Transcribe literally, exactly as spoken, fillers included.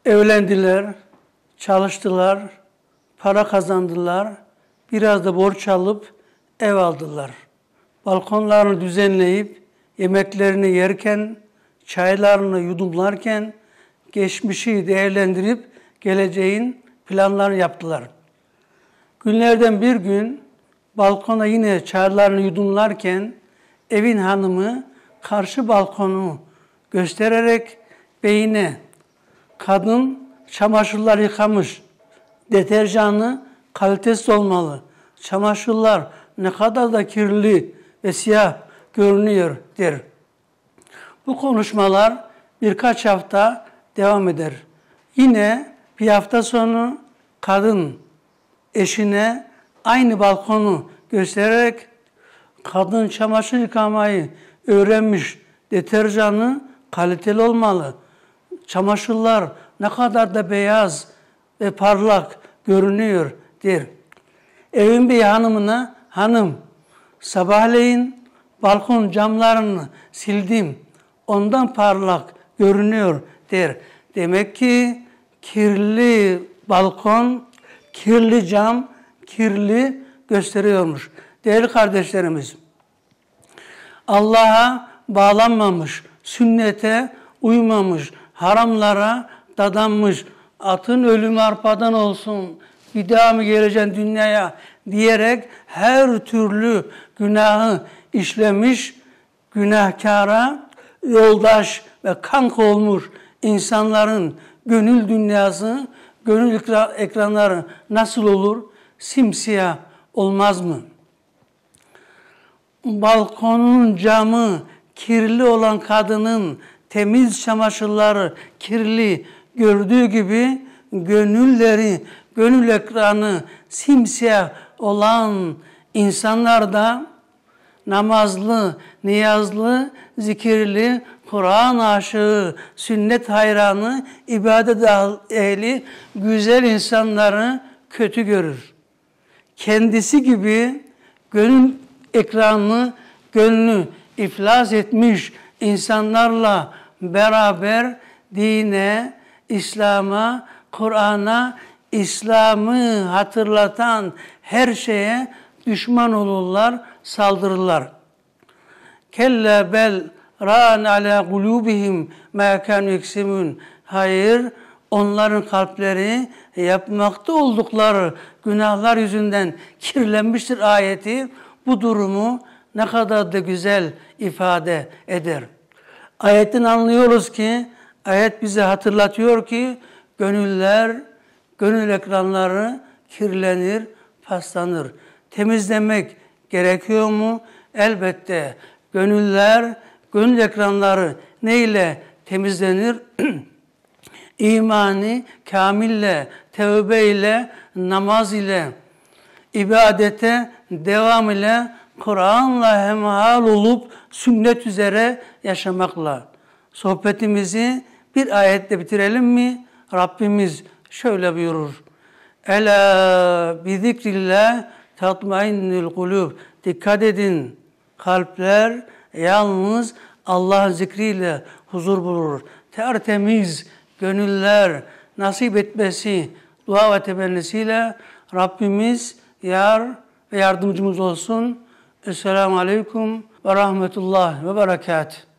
Evlendiler, çalıştılar, para kazandılar, biraz da borç alıp ev aldılar. Balkonlarını düzenleyip yemeklerini yerken, çaylarını yudumlarken geçmişi değerlendirip geleceğin planlarını yaptılar. Günlerden bir gün balkona yine çaylarını yudumlarken evin hanımı karşı balkonu göstererek beyine kadın çamaşırlar yıkamış, deterjanı kalitesiz olmalı, çamaşırlar ne kadar da kirli ve siyah görünüyor der. Bu konuşmalar birkaç hafta devam eder. Yine bir hafta sonu kadın eşine aynı balkonu göstererek kadın çamaşır yıkamayı öğrenmiş, deterjanı kaliteli olmalı, çamaşırlar ne kadar da beyaz ve parlak görünüyor der. Evin bir hanımına, hanım sabahleyin balkon camlarını sildim, ondan parlak görünüyor der. Demek ki kirli balkon, kirli cam, kirli gösteriyormuş. Değerli kardeşlerimiz, Allah'a bağlanmamış, sünnete uymamış, haramlara dadanmış, atın ölümü arpadan olsun, bir daha mı geleceksin dünyaya diyerek her türlü günahı işlemiş, günahkara yoldaş ve kanka olmuş insanların gönül dünyası, gönül ekranları nasıl olur? Simsiyah olmaz mı? Balkonun camı kirli olan kadının temiz çamaşırları kirli gördüğü gibi gönülleri, gönül ekranı simsiyah olan insanlar da namazlı, niyazlı, zikirli, Kur'an aşığı, sünnet hayranı, ibadet ehli, güzel insanları kötü görür. Kendisi gibi gönül ekranını, gönlünü iflas etmiş insanlarla beraber dine, İslam'a, Kur'an'a, İslam'ı hatırlatan her şeye düşman olurlar, saldırırlar. Kelle bel râne alâ kulûbihim mâ kânû yeksibûn. Hayır, onların kalpleri yapmakta oldukları günahlar yüzünden kirlenmiştir ayeti bu durumu ne kadar da güzel ifade eder. Ayetten anlıyoruz ki, ayet bize hatırlatıyor ki gönüller, gönül ekranları kirlenir, paslanır. Temizlemek gerekiyor mu? Elbette. Gönüller, gönül ekranları neyle temizlenir? İmani kamille, tevbe ile, namaz ile, ibadete devam ile, Kur'an'la hemhal olup sünnet üzere yaşamakla. Sohbetimizi bir ayetle bitirelim mi? Rabbimiz şöyle buyurur. Ela bi zikrillah tatmainnul kulub. Dikkat edin. Kalpler yalnız Allah'ın zikriyle huzur bulur. Tertemiz gönüller nasip etmesi dua ve temennisiyle Rabbimiz yar ve yardımcımız olsun. Esselamu Aleyküm ve Rahmetullah ve Berekatuhu.